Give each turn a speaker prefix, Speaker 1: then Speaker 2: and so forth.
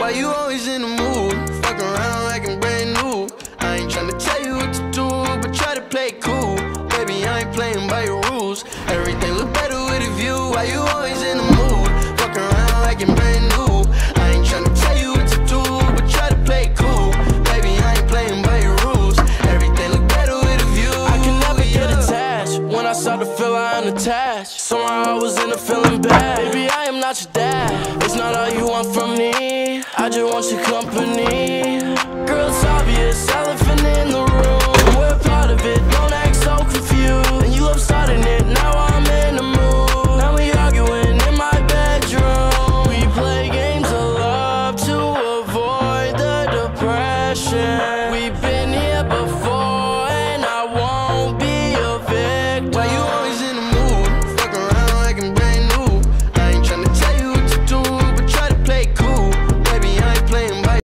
Speaker 1: why you always in the mood? Fuck around acting brand new. I ain't tryna tell you what to do, but try to play cool. Baby, I ain't playing by your rules. Everything look better with a view. Why you always in the mood? Fuck around acting brand new. I ain't tryna tell you what to do, but try to play cool. Baby, I ain't playing by your rules. Everything look better with a view.
Speaker 2: I can never get attached. When I start to feel I am attached, somehow I was in a feeling bad. Baby, I am not your dad. It's not all you want from me. I just want your company. Girl, it's obvious, elephant in the room. We're part of it, don't act